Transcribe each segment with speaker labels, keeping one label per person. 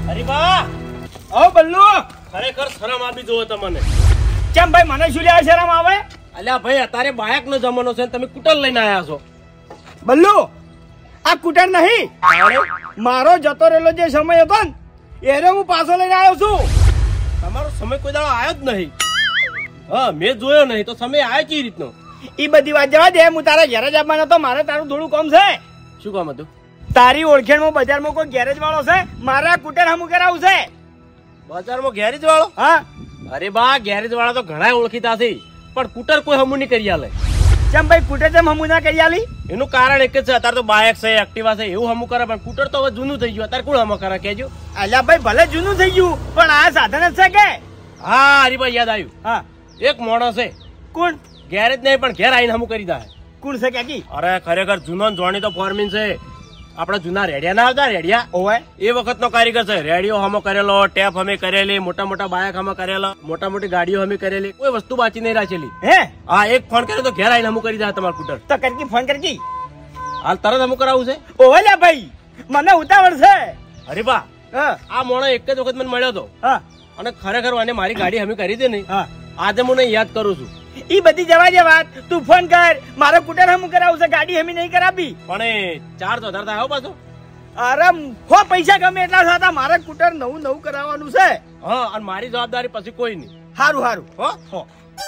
Speaker 1: અરે બા
Speaker 2: ઓ બલ્લુ
Speaker 1: ખરેખર શરમ આપી જોવો તમને.
Speaker 2: કેમ ભાઈ મને શું લેવા શરમ આવે?
Speaker 1: અલ્યા ભાઈ અત્યારે બાયક નો જમાનો છે તમે કુટર લઈને આયા છો.
Speaker 2: બલ્લુ આ કુટર નહીં, મારો જતો રહેલો જે સમય હતો ને એને હું પાછો લઈને આવ્યો છું.
Speaker 1: તમારો સમય કોઈ દાડો આવ્યો જ નહીં. હા મેં જોયો નહીં તો સમય આવ્યો કેવી રીતનો?
Speaker 2: એ બધી વાત જવા દે, હું તારા ઘેર જ આવવાનો હતો. મારે તારું થોડું કામ છે.
Speaker 1: શું કામ હતું?
Speaker 2: તારી ઓળખેણમાં બજારમાં કોઈ ગેરેજ વાળો છે, મારે આ કુટર હમું કરાવું છે.
Speaker 1: બજારમાં ગેરેજ વાળો?
Speaker 2: હા.
Speaker 1: અરે બા ગેરેજ વાળા તો ઘણા ઓળખીતા છે પણ કુટર કોઈ હમું નહીં કરી આલે.
Speaker 2: કેમ ભાઈ કુટર કેમ હમું ના કરી આલી?
Speaker 1: એનું કારણ એક જ છે, અત્યારે તો બાઇક છે એક્ટિવા છે એવું હમું કરે પણ કુટર તો હવે જૂનું થઈ ગયું. અત્યારે કોણ હમું કરે કેજો?
Speaker 2: અલ્યા ભાઈ ભલે જૂનું થઈ ગયું પણ આ સાધન જ છે કે?
Speaker 1: હા હરીભાઈ યાદ આવ્યું.
Speaker 2: હા
Speaker 1: એક મોણસ છે.
Speaker 2: કોણ?
Speaker 1: ગેરેજ નહીં પણ ઘેર આવીને હમું કરી દે.
Speaker 2: કોણ છે ક્યાંકી?
Speaker 1: અરે ખરેખર જૂનો જોણી તો ફોરમીન છે. આપડા જૂના રેડિયા ના આવતા રેડિયા
Speaker 2: ઓવે
Speaker 1: એ વખત નો કારીગર છે. રેડિયો હમો કરેલો, ટેપ હમે કરેલી, મોટા મોટા બાયક હમે કરેલા, મોટા મોટી ગાડીઓ હમે કરેલી, કોઈ વસ્તુ બાકી નહીં રાખેલી.
Speaker 2: હે
Speaker 1: હા એક ફોન કર્યો તો ઘેર આવીને હમું કરી દે તમારું કુટર.
Speaker 2: તો કરકી ફોન કરકી
Speaker 1: હાલ તરત હમું કરાવવું છે.
Speaker 2: ઓવે લ્યા ભાઈ મને ઉતાવળ છે.
Speaker 1: અરે બા
Speaker 2: હા
Speaker 1: આ મોણો એક જ વખત મને મળ્યો હતો
Speaker 2: હા
Speaker 1: અને ખરેખર મને મારી ગાડી હમી કરી દે નહીં.
Speaker 2: હા
Speaker 1: આજે હું યાદ કરું છું.
Speaker 2: ઈ બધી જવા દે વાત, તું ફોન કર. મારો કુટર હમું કરાવું છે, ગાડી હમી નહીં કરાવી.
Speaker 1: પણ એ ચાર્જ વધારે થાય પાછો.
Speaker 2: અરે હો પૈસા ગમે એટલા થતા, મારે કુટર નવું નવું કરાવવાનું છે.
Speaker 1: હા અને મારી જવાબદારી પછી કોઈ નહીં.
Speaker 2: હારું હારું
Speaker 1: હો
Speaker 2: હો.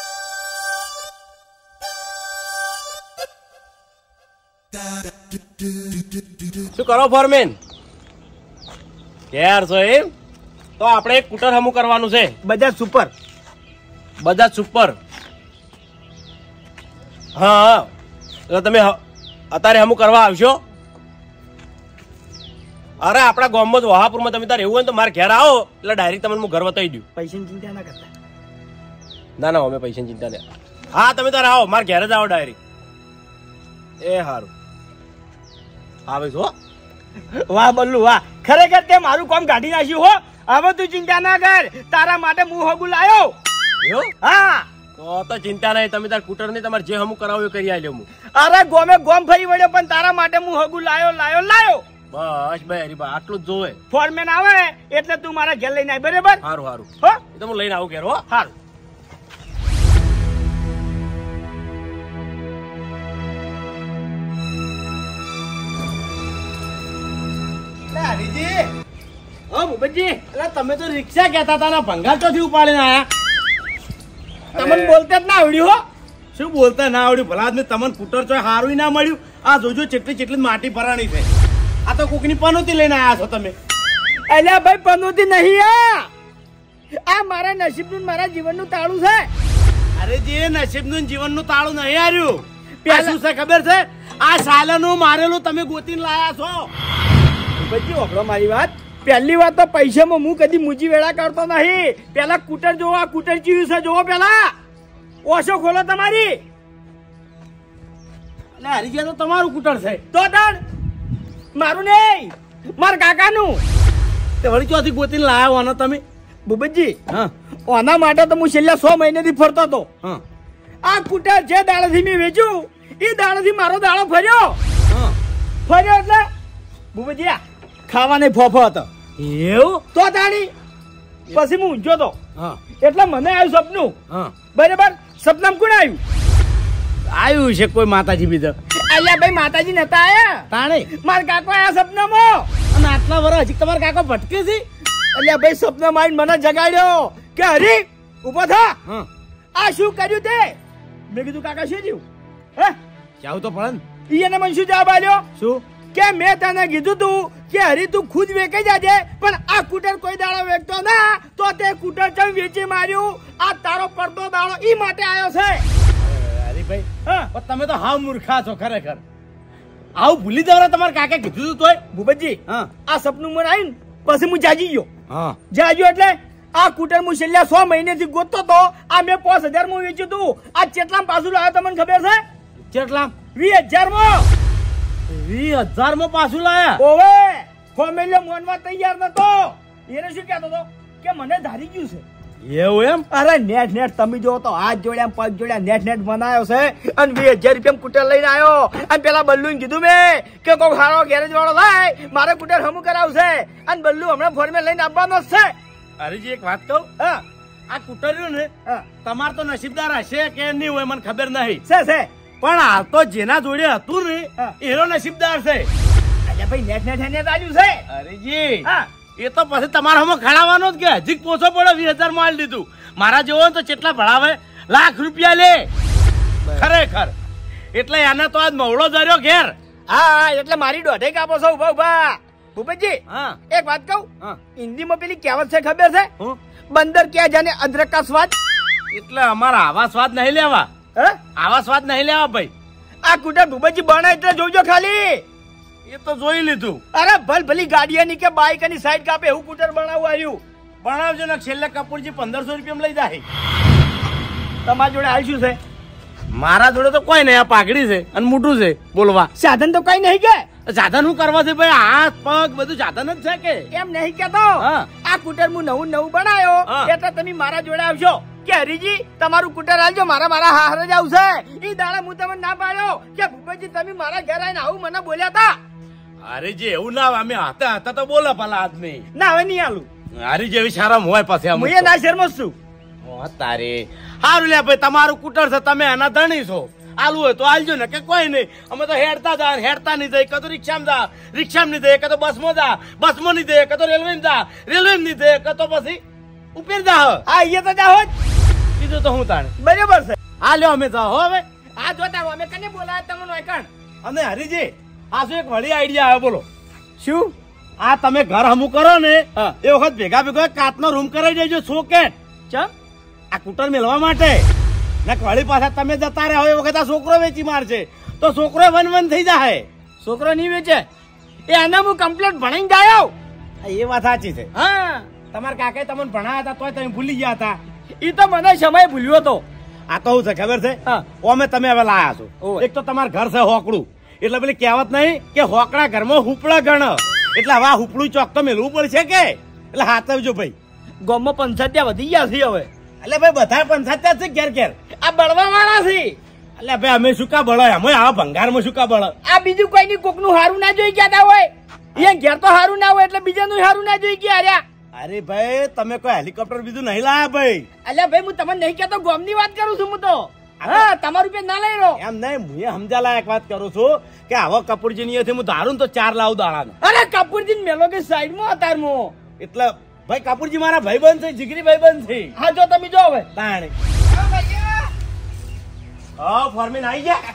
Speaker 1: શું કરો ફોરમેન? ઘેર છો એમ? તો આપણે એક કુટર હમું કરવાનું છે.
Speaker 2: બજાજ સુપર.
Speaker 1: બજાજ સુપર. હા તો તમે અત્યારે હમું કરવા આવશો? અરે આપણા ગામમાં જ વહાપુરમાં તમે તારે એવું હોય તો મારે ઘેર આવો એટલે ડાયરેક્ટ તમને હું ઘર બતાવી દઉં.
Speaker 2: પૈસાની ચિંતા ના કરતા.
Speaker 1: ના ના અમે પૈસાની ચિંતા નહીં. હા તમે તારે આવો, મારે ઘેર જ આવો ડાયરેક્ટ. એ સારું આવે છો.
Speaker 2: વાહ બલ્લુ વાહ, ખરેખર તે મારું કામ કાઢી નાખ્યું હો. હવે તું ચિંતા ના કર, તારા માટે હું હગું લાયો. હા
Speaker 1: તો ચિંતા નહીં, તમે તાર કુટર નહીં તમારે જે હમું કરાવું એ કરી આલ્યો હું.
Speaker 2: અરે ગોમે ગોમ ફરી વળ્યો પણ તારા માટે હું હગું લાયો લાયો લાયો.
Speaker 1: બસ ભાઈ હરીબા આટલું જ જોવે.
Speaker 2: ફોરમેન આવે એટલે તું મારા ઘેર લઈને આય. બરાબર?
Speaker 1: સારું સારું
Speaker 2: હો
Speaker 1: એ તો હું લઈને આવું ઘેર. હો
Speaker 2: સારું. હરીજી
Speaker 1: હા ભૂપતજી એટલે તમે તો રિક્ષા કહેતા હતા ને ભંગાર ચોથી ઉપાડીને આયા.
Speaker 2: તમને બોલતા જ ના આવડ્યું હો.
Speaker 1: શું બોલતા ના આવડ્યું? ભલા આદમી તમને કુટર ચોય હારું ના મળ્યું. આ જોજો ચેટલી ચેટલી માટી ભરાણી છે. આ તો કોકની પનોતી લઈને આયા છો તમે.
Speaker 2: અલ્યા ભાઈ પનોતી નહીં, આ મારા નસીબનું મારા જીવનનું તાળું છે.
Speaker 1: અરે જે નસીબનું જીવનનું તાળું નહીં હાર્યું. પેલું છે ખબર છે? આ સાલાનું મારેલું તમે ગોતીને લાયા છો.
Speaker 2: બધી ઓગળો મારી વાત. પહેલી વાત તો પૈસામાં હું કદી મૂજી વેળા કરતો નહીં. પેલા કુટર જોવો, આ કુટર ચીવ્યું છે જોવો. પેલા ઓછો ખોલો તમારી.
Speaker 1: એટલે હરીજી તો તમારું કુટર છે.
Speaker 2: તો તાણ મારું નહીં, મારા કાકાનું.
Speaker 1: તે વળી ચોથી ગોતીને લાયા હોને તમે?
Speaker 2: ભૂપતજી
Speaker 1: હા
Speaker 2: ઓના માટે તો હું છેલ્લા 6 મહિનાથી ફરતો હતો.
Speaker 1: હા
Speaker 2: આ કુટર જે દાડાથી મેં વેચ્યું એ દાડાથી મારો દાડો ફર્યો.
Speaker 1: હા
Speaker 2: ફર્યો એટલે ભૂપતજી ખાવાને ફોફો હતો.
Speaker 1: એવું?
Speaker 2: તો તાણી પછી હું ઊંઝો તો.
Speaker 1: હા
Speaker 2: એટલે મને આવ્યું સપનું.
Speaker 1: હા
Speaker 2: બરાબર? સપનામાં કોણ આવ્યું?
Speaker 1: આવ્યું છે કોઈ માતાજી બીજા?
Speaker 2: અલ્યા ભાઈ માતાજી નતા આયા,
Speaker 1: તાણે
Speaker 2: મારા કાકો આયા સપનામાં.
Speaker 1: અને આટલા વર્ષ હજી તમારા કાકો ભટકે છે?
Speaker 2: અલ્યા ભાઈ સપનામાં આવીને મને જગાડ્યો કે હરી ઉભો થા.
Speaker 1: હા
Speaker 2: આ શું કર્યું તે? મેં કીધું કાકા શું થયું? હે
Speaker 1: જાવ તો પડે ને.
Speaker 2: એને મને શું જવાબ આલ્યો
Speaker 1: શું
Speaker 2: કે મેં તને કીધું તું કે હરી તું ખુદ વેચાઈ જાજે, પણ આ કુટર કોઈ દાડો વેચતો ના તો તે કુટર ચમ વેચી માર્યું. આ તારો પડતો દાડો ઈ માટે આવ્યો છે.
Speaker 1: હરીભાઈ
Speaker 2: હા
Speaker 1: પણ તમે તો હાવ મૂર્ખા છો ખરેખર. આવું ભૂલી જવાના તમારા કાકે કીધું તું તોય?
Speaker 2: ભૂપતજી
Speaker 1: હા
Speaker 2: આ સપનું મને આવ્યું ને પછી હું જાગી ગયો.
Speaker 1: હા
Speaker 2: જાગ્યો એટલે આ કુટર હું છેલ્લા 6 મહિનેથી ગોતતો તો. આ મેં 5000 માં વેચ્યું તું. આ કેટલામ પાછું લાવ્યો તમને ખબર છે?
Speaker 1: કેટલા?
Speaker 2: 20000 માં.
Speaker 1: 20000 માં પાછું લાયા?
Speaker 2: ઓવે ફોમેલિયો મોનવા તૈયાર નતો. એને શું કહેતો તો કે મને ધારી ગયું છે.
Speaker 1: એવું એમ?
Speaker 2: અરે નેટ નેટ તમે જો તો હાથ જોડ્યા પગ જોડ્યા નેટ નેટ બનાવ્યો છે અને 20,000 રૂપિયા કુટર લઈને આવ્યો અને પેલા બલ્લુને કીધું મેં કે કોઈ સારો ગેરેજ વાળો લાય મારે કુટર હમું કરાવશે અને બલ્લુ હમણાં ફોર્મે લઈને આવવાનો જ છે.
Speaker 1: હરીજી એક વાત કહું,
Speaker 2: હા
Speaker 1: આ કુટર્યું ને તમાર તો નસીબદાર હશે કે નહીં હોય મને ખબર નહીં,
Speaker 2: છે
Speaker 1: પણ હાલ તો જેના જોડે હતું ને એનો નસીબદાર છે.
Speaker 2: અલ્યા ભાઈ નેટ નેટ નેટ આવ્યું છે.
Speaker 1: હરીજી
Speaker 2: હા
Speaker 1: એ તો પછી તમારા હમણાં ખડાવવાનો જ કે હજી પોસો પડે 20,000 માં આલી દીધું. મારા જેવો હોય તો કેટલા ભણાવે, લાખ રૂપિયા લે ખરેખર. એટલે એને તો આજ મવડો જર્યો ઘેર.
Speaker 2: હા એટલે મારી દોઢે કાપો છો ઉભા ઉભા. ભૂપતજી
Speaker 1: હા
Speaker 2: એક વાત કહું, હિન્દીમાં પેલી કહેવત છે ખબર છે, બંદર ક્યાં જાને અદરક કા સ્વાદ.
Speaker 1: એટલે અમારા આવા સ્વાદ નહીં લેવા, આવા સ્વાદ નહીં લેવા ભાઈ.
Speaker 2: આ કુટર ભૂપતજી બને એટલે જોજો ખાલી.
Speaker 1: એ તો જોઈ લીધું.
Speaker 2: અરે ભલી ગાડીની કે બાઈક ની સાઈડ કાપે એવું કુટર બનાવવું આવ્યું.
Speaker 1: ભણાવજો ને છેલ્લે કપૂરજી 1500 રૂપિયા લઈ જાય.
Speaker 2: તમારા જોડે આવીશું છે?
Speaker 1: મારા જોડે તો કોઈ નહીં, આ પાઘડી છે અને મોટું છે બોલવા.
Speaker 2: સાધન તો કઈ નહીં કે?
Speaker 1: સાધન શું કરવા છે ભાઈ, હાથ પગ બધું સાધન જ છે કે?
Speaker 2: એમ નહીં કેતો, આ કુટર હું નવું નવું બનાયો એટલે તમે મારા જોડે આવશો કે હરીજી તમારું કુટર આવજો, મારા હારે જ આવશે. ઈ દાડા હું તમને ના પાડ્યો કે ભૂપતજી તમે મારા ઘરે આવીને આવું મને બોલ્યા હતા.
Speaker 1: અરે જે એવું ના, અમે હતા હતા તો બોલો ભલા આદમી
Speaker 2: ના હવે નહીં આલું.
Speaker 1: હારી જેવી શરમ હોય પછી
Speaker 2: હું એ ના શરમ છું.
Speaker 1: તારે હારું લે ભાઈ, તમારું કુટર છે, તમે એના ધણી છો, આલુ હોય તો આલજો ને કે કોઈ નહીં. અમે તો હેડતા જા, હેડતા નહીં જાય, કતો રિક્ષામાં જા, રિક્ષામાં નહીં જાય, કતો બસમાં જા, બસમાં નહીં જાય, કતો રેલવેમાં જા, રેલવેમાં નહીં જાય, કતો પછી ઉપર જા.
Speaker 2: હા એ તો જાઓ જ.
Speaker 1: બીજું તો હું તાણે
Speaker 2: બરાબર છે.
Speaker 1: હા લ્યો અમે જાઓ હો હવે.
Speaker 2: આ જોતા અમે કને બોલાયા તમને કણ?
Speaker 1: અને હરીજી આ શું એક વળી આઈડિયા આવ્યો બોલો.
Speaker 2: શું?
Speaker 1: આ તમે ઘર હમું કરો ને એ વખત ભેગા ભેગો કાચનો રૂમ કરાવી દેજો, સોકેટ.
Speaker 2: ચમ?
Speaker 1: આ કુટર મેળવા માટે ને વળી પાછા તમે જતા રહ્યા હોય એ વખત આ છોકરો વેચી મારશે તો છોકરો વન થઈ જાય.
Speaker 2: છોકરો નહીં વેચે એ આના હું કમ્પ્લેટ ભણીને જાયો.
Speaker 1: એ વાત સાચી છે.
Speaker 2: હા
Speaker 1: તમારા કાકાએ તમને ભણાયા હતા તોય તમે ભૂલી ગયા હતા.
Speaker 2: એ તો મને સમય ભૂલ્યો હતો.
Speaker 1: આ તો શું છે ખબર છે, ઓમે તમે હવે લાયા છો. એક તો તમારું ઘર છે હોકડું, એટલે પેલી કહેવત નહીં કે હોકડા ઘરમાં હુપડા ગણ, એટલે હવે આ હુપડું ચોક તો મેળવું પડશે કે. એટલે હાથવજો ભાઈ.
Speaker 2: ગામમાં પંચાયત વધી ગયા છે હવે.
Speaker 1: એટલે ભાઈ બધા પંચાયત છે ઘેર ઘેર.
Speaker 2: આ બળવા વાળા છે.
Speaker 1: એટલે ભાઈ અમે શું કા બળો, અમે આવા ભંગારમાં શું કા બળો.
Speaker 2: આ બીજું કોઈ ની કોક નું હારું ના જોઈ ગયા હોય, એ ઘેર તો હારું ના હોય એટલે બીજાનું હારું ના જોઈ ગયા. અરે
Speaker 1: અરે ભાઈ તમે કોઈ હેલિકોપ્ટર બીજું નહીં લાયા ભાઈ.
Speaker 2: અલ્યા ભાઈ હું તમને નહીં કહેતો, ગામ ની વાત કરું છું હું તો. હા તમારું રૂપિયા ના લઈ રહ્યો
Speaker 1: એમ નહીં, હું સમજા લાયક વાત કરું છું કે આવો કપૂરજી ની હું ધારું તો 4 લાવું દાડા.
Speaker 2: અરે કપૂરજી મેલો કે સાઈડ માં અતારમાં.
Speaker 1: એટલે ભાઈ કપૂરજી મારા ભાઈબંધ છે, જીગરી ભાઈબંધ છે.
Speaker 2: હા જો તમે જો હવે
Speaker 1: તાણે ફોર્મેન આવી ગયા.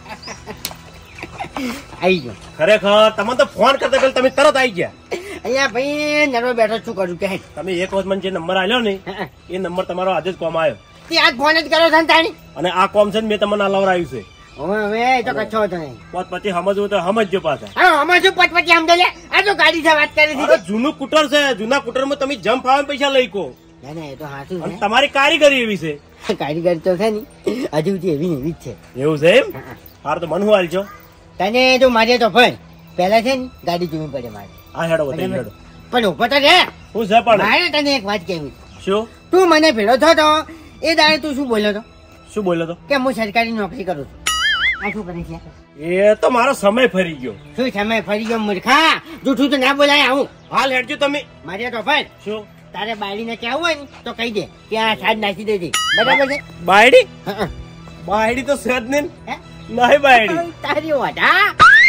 Speaker 2: આવી ગયો.
Speaker 1: ખરેખર તમે તો ફોન કરતા પેલા તમે તરત આવી ગયા.
Speaker 2: અહીંયા ભાઈ નરવો બેઠો શું કરું કે
Speaker 1: તમે એક વખત મને જે નંબર આલ્યો ને એ નંબર તમારો આજે જ કોમ આવ્યો.
Speaker 2: આજ ફોન જ કર્યો છે તાણી.
Speaker 1: અને આ કોમ છે ને મેં તમને લવરાયું છે.
Speaker 2: હવે તો કચ્છો હતો નહીં.
Speaker 1: પછી સમજવું તો સમજજો પાછા.
Speaker 2: હા અમે શું પટપટી સમજે લે. આ તો ગાડી છે વાત કરી દીધી.
Speaker 1: જૂનું કુટર છે, જૂના કુટર માં તમે જમ્પ આવે પૈસા લઈ કો.
Speaker 2: ના ના એ તો હાચું છે.
Speaker 1: તમારી કારીગરી એવી છે.
Speaker 2: કારીગર તો છે ને હજુ એવી ને એવી જ છે.
Speaker 1: એવું છે એમ? હાર તો મને હાલજો.
Speaker 2: તને જો મારે તો ભાઈ પેલા છે ને ગાડી જોવી પડે મારે.
Speaker 1: હા હેડો બતાવી હેડો.
Speaker 2: પણ ઉપર તો રે
Speaker 1: હું છે પણ
Speaker 2: મારે તને એક વાત કહેવી.
Speaker 1: શું?
Speaker 2: તું મને ભેળો થતો એ દાડે તું શું બોલ્યો તો?
Speaker 1: શું બોલ્યો તો?
Speaker 2: કે હું સરકારી નોકરી કરું છું. આ શું કરે છે?
Speaker 1: એ તો મારો સમય ફરી ગયો.
Speaker 2: શું સમય ફરી ગયો મૂર્ખા? જૂઠું તો ના બોલાય. આવું
Speaker 1: હાલ હેડજો તમે.
Speaker 2: મારે તો ભાઈ
Speaker 1: શું
Speaker 2: તારે બાયડીને કહેવું હોય ને તો કહી દે કે આ છાડ નાખી દેજે. બરાબર છે?
Speaker 1: બાયડી? બાયડી તો સદ ને નહીં બાયડી.
Speaker 2: તારી વાટા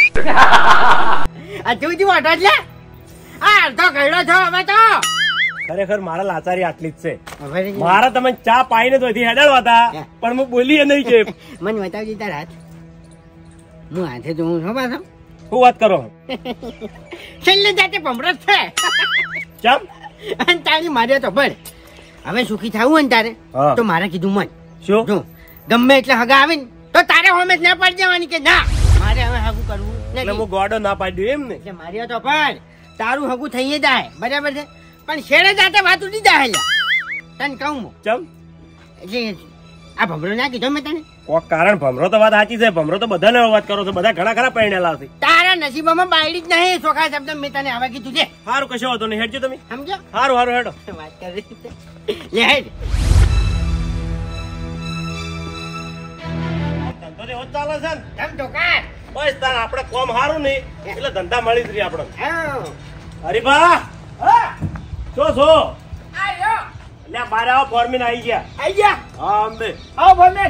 Speaker 2: આ તું જી વાટા લે. આ અડધો ગયડો છો હવે તો.
Speaker 1: ખરેખર મારા લાચારી આટલી જ છે. મારા તમે ચા પાઈને તો હેડાડવા હતા પણ હું બોલી નહીં કે
Speaker 2: મને બતાવજી તાર હાથ. હું હાથે તો હું શું પાછો
Speaker 1: શું વાત કરો?
Speaker 2: છેલ્લે જાતે ભમરત છે.
Speaker 1: ચમ
Speaker 2: અને તારી મારે તો પણ હવે સુખી થવું હોય ને તારે તો મારે કીધું મન
Speaker 1: શું
Speaker 2: જો ગમે એટલે હગા આવે ને તો તારે હોમે ના પાડી દેવાની કે ના મારે હવે હગું કરવું
Speaker 1: એટલે હું ગોડો ના પાડી દઉં એમ ને?
Speaker 2: એટલે મારે તો પણ તારું હગું થઈ જાય બરાબર છે પણ શેડે જાતે વાત ઉડી જાય. તને કહું
Speaker 1: ચમ
Speaker 2: એટલે આ ભમરો ના કીધો મેં તને
Speaker 1: કોક કારણ ભમરો તો વાત સાચી છે. ભમરો તો બધાને વાત કરો છો, બધા ઘણા ખરા પરણેલા છે.
Speaker 2: તારા નસીબમાં બાયડી જ નહીં. ચોખા શબ્દ મેં તને હવે કીધું છે.
Speaker 1: સારું કશો હતો નહીં હેડજો તમે.
Speaker 2: સમજો?
Speaker 1: સારું સારું હેડો
Speaker 2: વાત કરી લે હેડ.
Speaker 1: તો એવો જ ચાલે છે ને
Speaker 2: કેમ ટોકા
Speaker 1: બસ તાર આપણે કોમ સારું નહીં એટલે ધંધા મળી જ રહી આપણે
Speaker 2: હા
Speaker 1: હરીબા
Speaker 2: હા
Speaker 1: છો
Speaker 2: આયો
Speaker 1: એટલે બારે આવો ફોર્મીન આવી ગયા
Speaker 2: આઈ ગયા
Speaker 1: હા અંબે
Speaker 2: આવો ફોરમેન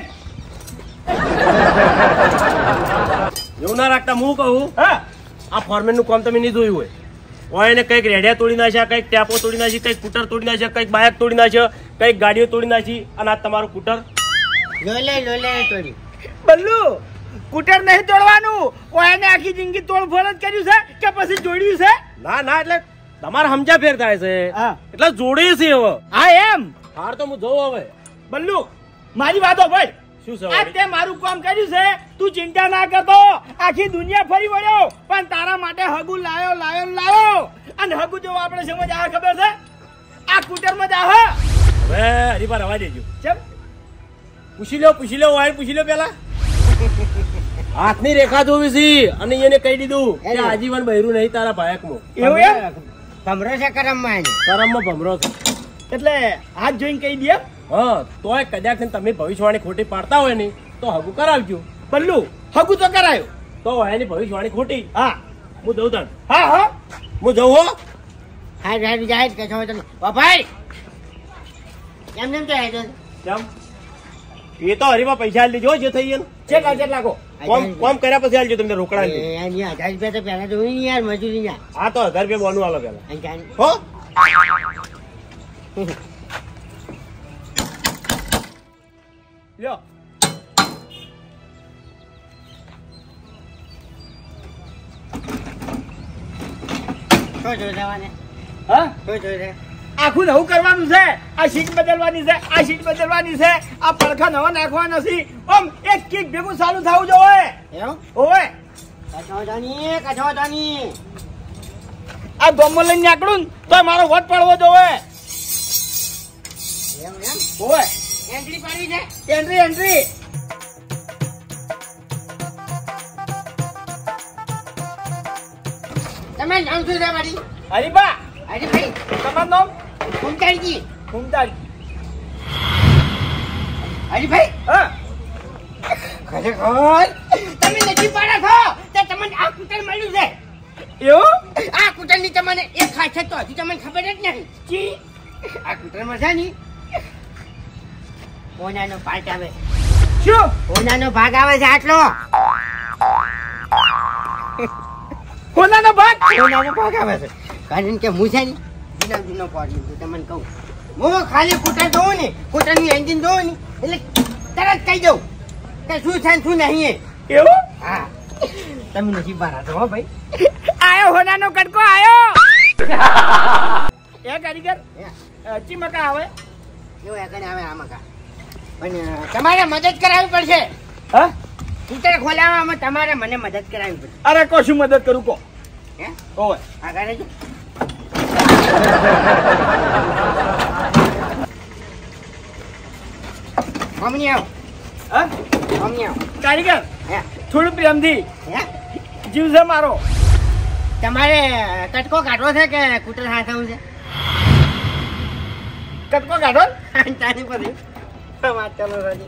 Speaker 1: એવું ના રાખતા હું કહું
Speaker 2: હા
Speaker 1: આ ફોર્મેન નું કામ તમે નહીં જોયું હોય કોઈ એને કંઈક રેડિયા તોડી નાખ્યા કંઈક ટેપો તોડી નાખી કંઈક કૂટર તોડી નાખ્યા કંઈક બાઇક તોડી નાખ્યા કંઈક ગાડીઓ તોડી નાખી અને આ તમારું કૂટર
Speaker 2: લોલે તોડી બલ્લુ કુટર નહીં તોડવાનું ઓયને આખી જિંદગી તોડફોડ જ કર્યું છે કે પછી જોડ્યું છે
Speaker 1: ના એટલે તમારે સમજ્યા ફેર થાય છે
Speaker 2: હા.
Speaker 1: એટલે જોડી છે હવે
Speaker 2: હા એમ
Speaker 1: હાર તો હું જોઉં હવે
Speaker 2: બલ્લુ મારી વાતો ભાઈ
Speaker 1: શું છે
Speaker 2: આ
Speaker 1: વળી?
Speaker 2: તે મારું કામ કર્યું છે તું ચિંતા ના કરતો આખી દુનિયા ફરી વળ્યો પણ તારા માટે હગુ લાયો અને હગુ જો આપણે સમજ આ ખબર છે આ કુટરમાં જ આ
Speaker 1: હવે હરીબા રવા દેજો
Speaker 2: ચમ
Speaker 1: પૂછી લો વાય પૂછી લો પેલા હાથની રેખા જોવી છે અને એને કહી દીધું કે આજીવન બહેરું નહીં તારા ભાયકમાં
Speaker 2: એવું એમ
Speaker 3: ભમરો છે કરમમાં
Speaker 1: કરમમાં ભમરો છે
Speaker 2: એટલે હાથ જોઈને કહી દે
Speaker 1: હા તોય કદાચ તમે ભવિષ્યવાણી ખોટી પાડતા હોય ને તો હગું કરાવજો
Speaker 2: બલ્લુ હગુ તો કરાયો
Speaker 1: તો એની ભવિષ્યવાણી ખોટી
Speaker 2: હા
Speaker 1: હું દઉં તને
Speaker 2: હા
Speaker 1: હું જઉં હો
Speaker 3: હા જાય કે છો તમે ભાઈ એમ તો હેડો
Speaker 1: કેમ એ તો હરીમાં પૈસા આલી દેજો જે થઈ ગયા
Speaker 2: કેટલા લાગો
Speaker 1: કોમ કર્યા પછી આલજો તમને રોકડા આલી દેજો.
Speaker 3: યાર 1000 રૂપિયા તો પહેલા જોઈ ને યાર મજૂરી યાર
Speaker 1: હા તો 1000 રૂપિયા બોનું આલો પેલા
Speaker 3: અહીં જાણ
Speaker 1: હો
Speaker 2: લ્યો
Speaker 3: શું જોઈ જવાને
Speaker 2: હા
Speaker 3: શું જોઈ રે
Speaker 2: આખું નવું કરવાનું છે આ સીટ બદલવાની છે આ સીટ બદલવાની છે આ પડખા નવા નાખવાના નથી ઓમ એક કિક ભેગું ચાલુ થવું જોઈએ
Speaker 3: એવું
Speaker 2: ઓય
Speaker 3: કચો જાની
Speaker 2: આ ગોમો લઈને નીકળું ને તો મારો વોટ પડવો જોઈએ
Speaker 3: એમ
Speaker 2: ઓય
Speaker 3: એન્ટ્રી પાડવી છે
Speaker 2: એન્ટ્રી
Speaker 3: તમે નામ શું છે મારી
Speaker 2: હરીબા
Speaker 3: અરે ભાઈ
Speaker 2: તમારું નામ
Speaker 3: કુંતાળજી
Speaker 2: ઘૂમતાળી
Speaker 3: અરે ભાઈ
Speaker 2: હા
Speaker 3: ખરેખર તમે નથી પાડો છો તો તમને આ કૂતર મળ્યું છે
Speaker 2: એવું
Speaker 3: આ કૂતરની તમને એક ખાસિયત તો હજી તમને ખબર જ નહીં જી આ કૂતરમાં છે ને ઓનાનો પાર્ટ આવે
Speaker 2: શું
Speaker 3: ઓનાનો ભાગ આવે છે આટલો
Speaker 2: કોનાનો ભાગ
Speaker 3: ઓનાનો ભાગ આવે છે કારણ કે હું છે ને જૂનો પાડી છું તમને કહું હું ખાલી કૂતર જોઉં ને કૂતરનું એન્જિન જોઉં ને એટલે તરત કહી દઉં કે શું છે ને શું નહીં એ.
Speaker 2: એવું
Speaker 3: હા તમે નથી બારા છો હો ભાઈ
Speaker 2: આયો હોનાનો કટકો આયો એ કારીગર ચી મકા આવે
Speaker 3: એવું આગળ આવે આમાં કા પણ તમારે મદદ કરાવવી પડશે
Speaker 2: હા
Speaker 3: કૂતર ખોલાવવામાં તમારે મને મદદ કરાવવી પડશે
Speaker 2: અરે કશું મદદ કરું કો
Speaker 3: હે
Speaker 2: ઓય
Speaker 3: આગળ રહેજો. મમ્મી આવો
Speaker 2: હા
Speaker 3: મમ્મી આવો
Speaker 2: કારીગર
Speaker 3: હે
Speaker 2: થોડું પ્રેમથી
Speaker 3: હે
Speaker 2: જીવ છે મારો
Speaker 3: તમારે કટકો કાઢવો છે કે કૂતર હાથવું છે
Speaker 2: કટકો કાઢો ને?
Speaker 3: તારી પછી વાત ચાલો રાજી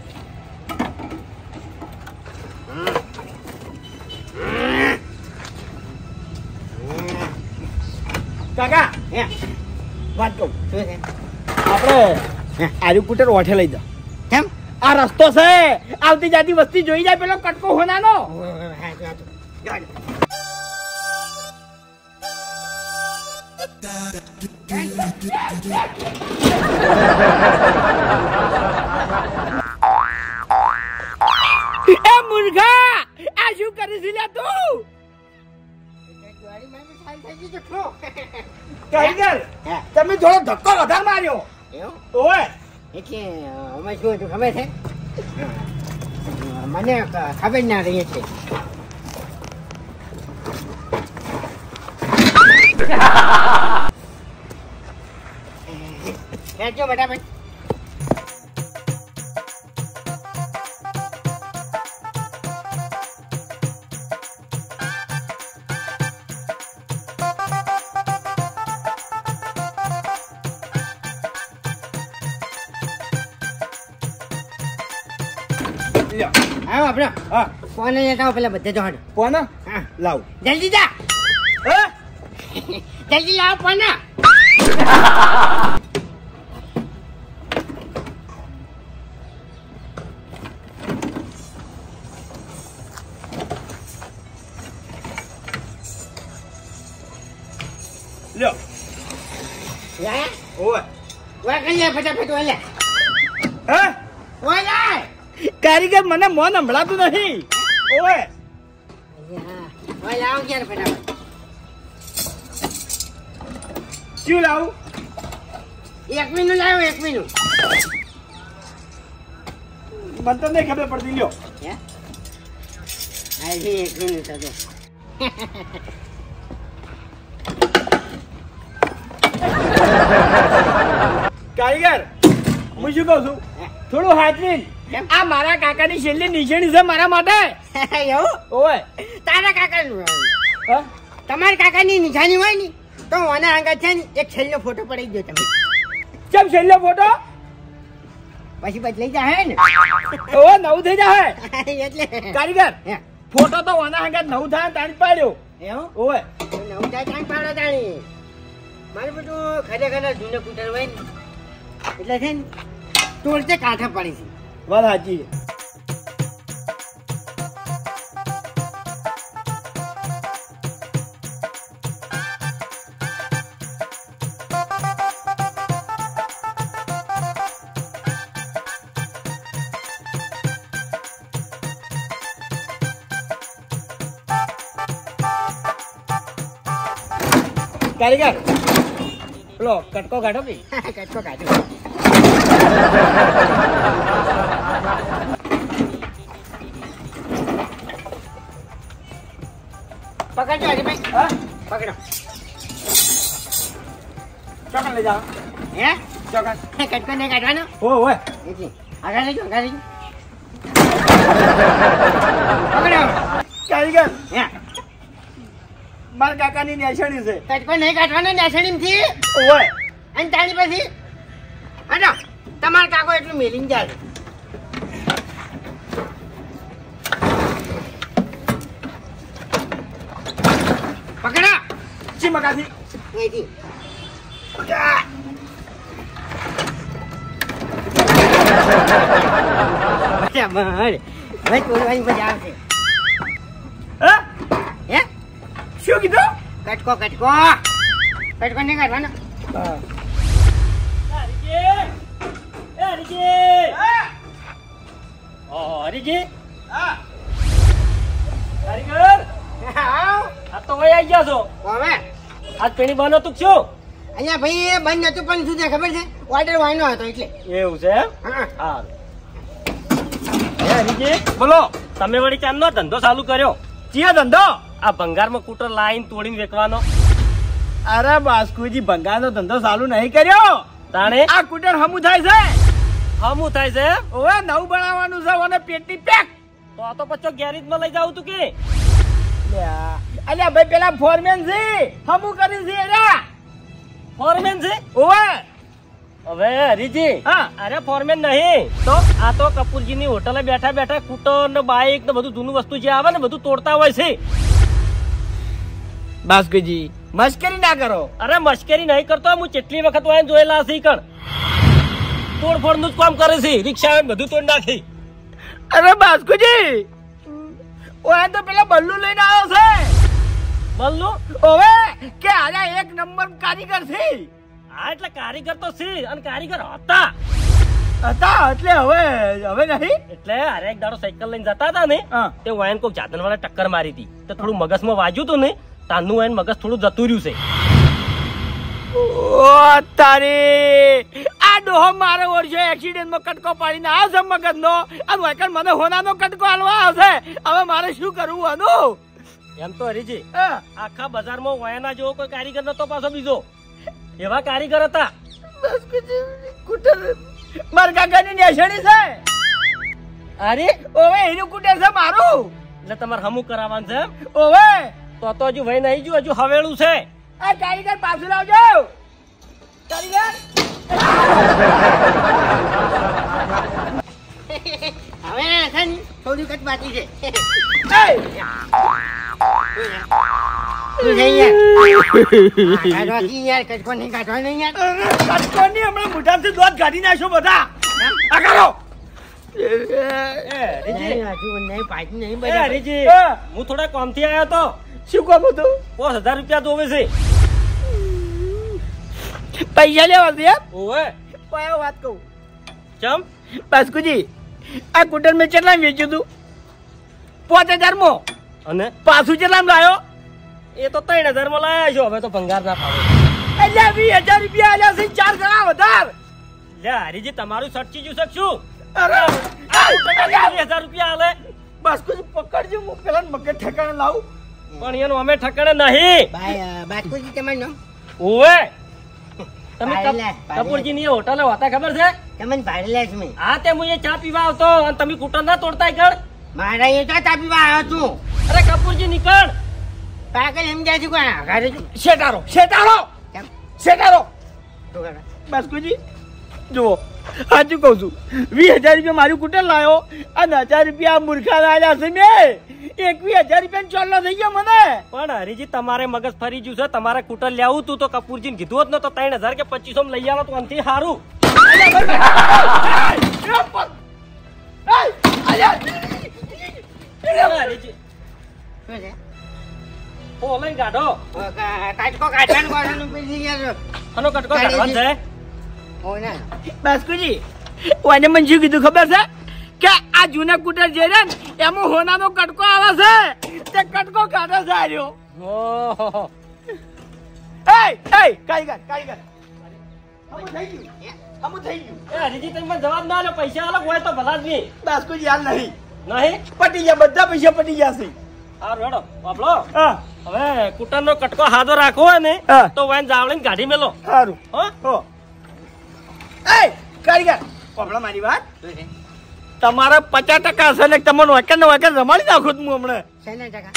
Speaker 2: કાકા
Speaker 3: હે
Speaker 2: વાત કહું
Speaker 3: શું છે
Speaker 2: આપણે આર્યુ કુટર ઓઠે લઈ જાઓ
Speaker 3: કેમ
Speaker 2: આ રસ્તો છે આવતી જાતી વસ્તી જોઈ જાય પેલો કટકો હોનાનો એ મૂર્ખા આ શું કરી છે લ્યા તું કારીગર
Speaker 3: હે
Speaker 2: તમે થોડો ધક્કો વધારે માર્યો
Speaker 3: એવું
Speaker 2: ઓય
Speaker 3: એટલે અમે શું હતું ખબર છે મને ખબર ના રહી છે બેઠજો બેટા ભાઈ
Speaker 2: લ્યો
Speaker 3: આવો આપણો
Speaker 2: હા
Speaker 3: ફોન લેતા આવો પેલા બધે તો હડો
Speaker 2: ફોન
Speaker 3: હા
Speaker 2: લાવ
Speaker 3: જલ્દી જા
Speaker 2: હે
Speaker 3: જલ્દી લાવો ફોન
Speaker 2: લ્યો
Speaker 3: લે
Speaker 2: ઓય
Speaker 3: ઓય કઈ લે ફટાફટ ઓય લે
Speaker 2: હે
Speaker 3: ઓય લે
Speaker 2: કારીગર મને મોન સંભળાતું નહીં ઓય
Speaker 3: ઓય લાવો ક્યારે ફટાફટ
Speaker 2: શું લાવું
Speaker 3: 1 મિનિટ લાવો 1 મિનિટ
Speaker 2: મને તો નહીં ખબર પડતી લ્યો
Speaker 3: હે આજી 1 મિનિટ હતો
Speaker 2: કારીગર હું શું કહું છું થોડું હાચવીન આ મારા કાકાની છેલ્લી નિશાની છે મારા માટે
Speaker 3: એવું
Speaker 2: ઓય
Speaker 3: તારા કાકાનું
Speaker 2: હા
Speaker 3: તમારા કાકાની નિશાની હોય ને તો ઓના આગળ છે ને એક છેલ્લો ફોટો પડી ગયો તમે
Speaker 2: કેમ છેલ્લો ફોટો
Speaker 3: પછી બદલાઈ જાય ને
Speaker 2: ઓય નવું થઈ જાય
Speaker 3: એટલે
Speaker 2: કારીગર
Speaker 3: હે,
Speaker 2: ફોટો તો ઓના આગળ નવું થાય તાણ પાડ્યો
Speaker 3: એવું
Speaker 2: ઓય
Speaker 3: નવું થાય કાંઈ પાડો તાણી મારું બધું ખરેખર જૂને કુટર હોય ને એટલે છે ને તોડતે કાંઠા પડી છે
Speaker 2: વાત સાચી કારીગર પેલો કટકો કાઢો કે
Speaker 3: કટકો કાઢો પકડજો હરીભાઈ
Speaker 2: હા
Speaker 3: પકડો
Speaker 2: ચોકન લઈ જાઓ
Speaker 3: હે
Speaker 2: ચોકન
Speaker 3: કટકો નહીં કાઢવાનો
Speaker 2: ઓય
Speaker 3: એટલે આગળ લેજો પકડો
Speaker 2: કારીગર
Speaker 3: હે
Speaker 2: મારા કાકાની નિશાની છે
Speaker 3: કટકો નહીં કાઢવાનો નેસડીમથી
Speaker 2: ઓય
Speaker 3: અને તારી પછી હટો તમારા કાકો એટલું મેલીને જાય પકડો
Speaker 2: ચી મકાથી
Speaker 3: અહીંથી ભાઈ તોડવાની મજા આવશે
Speaker 2: હા
Speaker 3: હે
Speaker 2: શું કીધું
Speaker 3: કટકો કટકો કટકો નહીં કાઢવાનો
Speaker 2: હરીજી કારીગર
Speaker 3: આવ
Speaker 2: આ તો વહી આવી ગયા છો
Speaker 3: હવે
Speaker 2: આજ પેણી બનો તું શું
Speaker 3: અહીંયા ભાઈ એ બંધ નતું પણ શું છે ખબર છે ઓર્ડર વાયનો હતો એટલે
Speaker 2: એવું છે
Speaker 3: હા
Speaker 2: હા હરીજી બોલો
Speaker 4: તમે વળી ચાંદનો ધંધો ચાલુ કર્યો
Speaker 2: ચિયો ધંધો
Speaker 4: આ ભંગારમાં કૂટર લાઈન તોડીને વેચવાનો
Speaker 2: અરે બાસ્કુજી ભંગારનો ધંધો ચાલુ નહીં કર્યો
Speaker 4: તાણે
Speaker 2: આ કુટર હમું થાય છે
Speaker 4: હમું થાય છે
Speaker 2: ઓવે નવું બનાવવાનું છે અને પેટી પેક
Speaker 4: તો આ તો પછી ગેરેજમાં લઈ જાવ તું કે
Speaker 2: અલ્યા ભાઈ પેલા ફોરમેન છે હમું કરી છે એરા
Speaker 4: ફોરમેન છે
Speaker 2: ઓવે
Speaker 4: હવે હરીજી
Speaker 2: હા
Speaker 4: અરે ફોરમેન નહીં
Speaker 2: તો
Speaker 4: આ તો કપૂરજીની હોટલે બેઠા બેઠા કૂટર ને બાઈક ને બધું જૂનું વસ્તુ જે આવે ને બધું તોડતા હોય છે
Speaker 2: બાસ્કુજી મસ્કરી ના કરો
Speaker 4: અરે મશ્કરી નહીં કરતો હું કેટલી વખત હોય જોયેલા હશે કણ તોડફોડ નું જ કામ કરે છે રિક્ષા બધું તોડ નાખી
Speaker 2: અરે બાસ્કુજી ઓય તો પેલા બલ્લુ લઈને આવ્યો છે
Speaker 4: બલ્લુ
Speaker 2: ઓવે કે આજા એક નંબર કારીગર છે
Speaker 4: હા એટલે કારીગર તો છે અને કારીગર હતા
Speaker 2: હતા એટલે હવે નહીં
Speaker 4: એટલે અરે એક દાડો સાયકલ લઈને જતા હતા ને
Speaker 2: હા
Speaker 4: તે વાયન કોક જાદન વાળા ટક્કર મારી હતી તો થોડું મગજમાં વાગ્યું હતું ને તાનું વાયન મગજ થોડું જતું રહ્યું છે
Speaker 2: ઓ તારી આ ડોહો મારે વર્ષે એક્સિડન્ટ માં કટકો પાડીને આવશે મગજ નો અને વાયકર મને હોનાનો કટકો આલવા આવશે હવે મારે શું કરવું આનું
Speaker 4: એમ તો હરીજી
Speaker 2: હા.
Speaker 4: આખા બજારમાં વાયના જેવો કોઈ કારીગર નતો પાછો બીજો એવા કારીગર હતા
Speaker 2: બસ કુછ કુટર માર કાકાની નિશાની છે
Speaker 4: અરે
Speaker 2: ઓવે એનું કુટર છે મારું
Speaker 4: એટલે તમારે હમું કરાવવાનું છે એમ?
Speaker 2: ઓવે
Speaker 4: તો હજુ ભાઈ નહીં ગયું હજુ હવેળું છે
Speaker 2: આ કારીગર પાછું લાવજો કારીગર
Speaker 3: હવે છે ને થોડી કટ બાકી છે
Speaker 2: એ!
Speaker 3: તું જઈ યાર કાઢવા યાર કટકો નહીં કાઢવા નહીં યાર
Speaker 2: કટકોની હમણાં મોઢામાંથી દોત કાઢી નાખશો બધા આ કરો
Speaker 3: નહીં હજુ નહીં પાછી નહીં
Speaker 4: એ
Speaker 3: બધા
Speaker 4: હરીજી
Speaker 2: હા.
Speaker 4: હું થોડા કામથી આવ્યો તો
Speaker 2: શું કહો બધું
Speaker 4: 5000 રૂપિયા દોવે છે
Speaker 2: પૈસા લેવા છે એમ?
Speaker 4: ઓવે
Speaker 2: પાયો વાત કહું
Speaker 4: ચમ
Speaker 2: બાસ્કુજી આ કુટર મેં કેટલા વેચ્યું તું 5000 માં
Speaker 4: અને
Speaker 2: પાછું કેટલા લાયો
Speaker 4: એ તો 3000 માં લાયા છો હવે તો ભંગાર ના પાવે
Speaker 2: એટલે 20000 રૂપિયા આલ્યા છે 4 ગણા વધાર
Speaker 4: લે હરીજી તમારું સટકી ગયું છે શું
Speaker 2: અરે
Speaker 4: 2000 રૂપિયા આલે
Speaker 2: બાસ્કુજી પકડજો હું પેલા મગજ ઠેકાણે લાવું
Speaker 4: પણ એનું અમે ઠકણે નહીં
Speaker 3: બાસ્કુજી તમારું નામ
Speaker 4: ઓવે તમે
Speaker 3: પાડેલા,
Speaker 4: કપૂરજી ની હોટલે હોતા ખબર છે
Speaker 3: તમને ભાડેલા છે મેં
Speaker 4: હા તે હું એ ચા પીવા આવતો અને તમે કૂટર ના તોડતા કર
Speaker 3: મારા અહીંયા તો તાપીવા આવ્યો છું
Speaker 4: અરે કપૂરજી નીકળ
Speaker 3: પાગલ સમજાય છે કોણ ઘરે છું
Speaker 2: શેટારો શેટારો
Speaker 3: કેમ
Speaker 2: શેટારો
Speaker 3: શું કરે
Speaker 2: બાસ્કુજી જુઓ સાચું કહું છું 20000 રૂપિયા મારું કુટર લાયો અને 1000 રૂપિયા મૂર્ખા લાયા છે મેં 21000 રૂપિયા ચોલ્લો થઈ ગયો મને
Speaker 4: પણ હરીજી તમારે મગજ ફરી ગયું છે તમારે કૂટર લેવું તું તો કપૂરજી ને કીધું હોત ને તો 3000 કે 2500 માં લઈ આવો તો અંતિ સારું હરીજી
Speaker 3: શું છે
Speaker 4: ઓ લઈને કાઢો
Speaker 3: કાટકો કાઢવાનું કરવાનું પેલી યાર
Speaker 4: આનો કટકો કાઢવાનો છે
Speaker 3: હો ના
Speaker 2: બાસ્કુજી ઓને મને શું કીધું ખબર છે કે આ જૂના કુટર જે છે ને એમાં હોનાનો કટકો આવે છે તે કટકો કાઢે છે આર્યો
Speaker 4: ઓહો
Speaker 2: કારીગર હમું થઈ ગયું
Speaker 4: એ હરીજી તમે મને જવાબ ના આલો પૈસા આલો હોય તો ભલા જ નહીં
Speaker 2: બાસ્કુજી હાલ નહીં
Speaker 4: નહીં
Speaker 2: પટી ગયા બધા પૈસા પટી ગયા છે
Speaker 4: સારું હેડો બાપલો
Speaker 2: હા
Speaker 4: હવે કૂટર નો કટકો હાથો રાખવો હોય ને
Speaker 2: હા.
Speaker 4: તો વાન જાવડીને કાઢી મેલો
Speaker 2: સારું
Speaker 4: હો
Speaker 2: હો કારીગર પબડા મારી વાત
Speaker 3: શું છે
Speaker 2: તમારા 50% હશે ને તમને વાક્ય ને વાક્ય રમાડી નાખું છું હું હમણાં
Speaker 3: શેના ટકા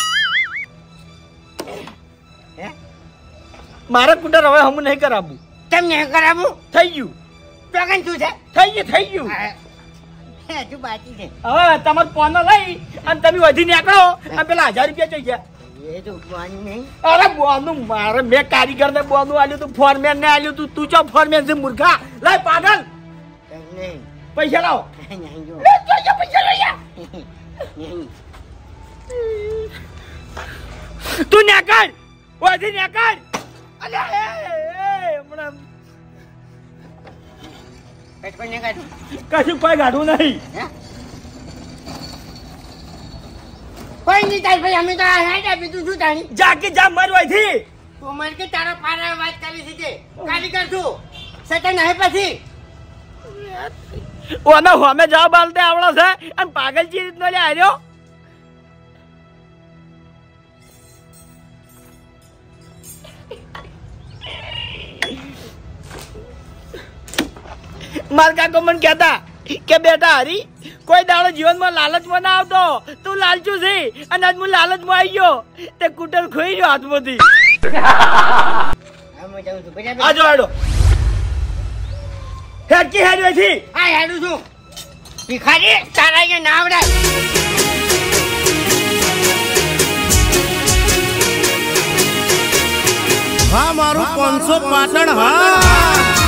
Speaker 3: હે
Speaker 2: મારે કુટર હવે હમું નહીં કરાવવું
Speaker 3: કેમ નહીં કરાવું
Speaker 2: થઈ ગયું
Speaker 3: ટોકન શું છે
Speaker 2: થઈ ગયું
Speaker 3: હજુ બાકી છે
Speaker 2: હવે તમારે પોનો લઈ અને તમે વધી નીકળો અને પેલા 1000 રૂપિયા જોઈ ગયા
Speaker 3: એ તો ઉઠવાનું નહીં
Speaker 2: અરે બોનું મારે મેં કારીગર ને બોનું આલ્યું તું ફોરમેન ને આલ્યું તું તું ચો ફોરમેન છે મૂર્ખા લાય પાગલ
Speaker 3: એમ નહીં
Speaker 2: પૈસા લાવો
Speaker 3: નહીં જો
Speaker 2: લે જોઈ પૈસા લઈ જા
Speaker 3: નહીં
Speaker 2: તું નીકળ વધી નીકળ અલ્યા હમણાં
Speaker 3: કટકો નહીં કાઢું
Speaker 2: કશું કોઈ ગાઢું નહીં
Speaker 3: હે કોઈ નહીં તાર ભાઈ અમે તો આ હેડ આપી તું શું તાણી
Speaker 2: જાકી જા મારી વાયથી
Speaker 3: તું મને કે તારા પારા વાત કરી છે તે કારીગર છું સટન નહીં પછી
Speaker 2: ઓને હોમે જવાબ આલતે આવડો છે અને પાગલજી રીતનો લે આર્યો માર કાકો મને કહેતા કે બેટા હરી કોઈ દાડો જીવનમાં લાલચમાં ના આવતો તું લાલચું છે અને આજ હું લાલચમાં આવી ગયો તે કુટર ખોઈ ગયો હાથમાંથી
Speaker 3: હું જાઉં છું બરાબર
Speaker 2: આજો આડો હેડકી હેડવેથી
Speaker 3: હા હેડું છું ભિખારી તારા અહીંયા ના આવડાય
Speaker 5: હા મારું 500 પાટણ હા